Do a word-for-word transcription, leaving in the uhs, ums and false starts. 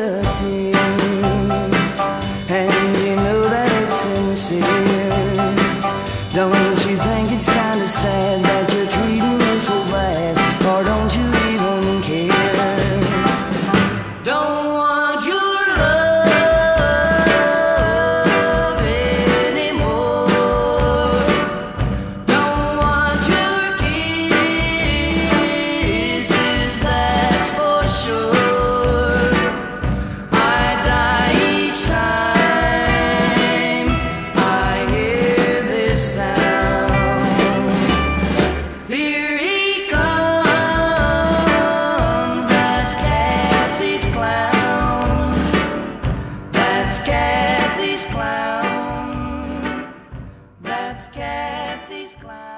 a tear, and you know that it's sincere. Don't you think it's kinda sad that you're treating me so bad, or don't you even care? Don't want your love anymore. Don't want your kisses, that's for sure. I die each time I hear this sound. Here he comes, that's Kathy's clown. That's Kathy's clown. That's Kathy's clown.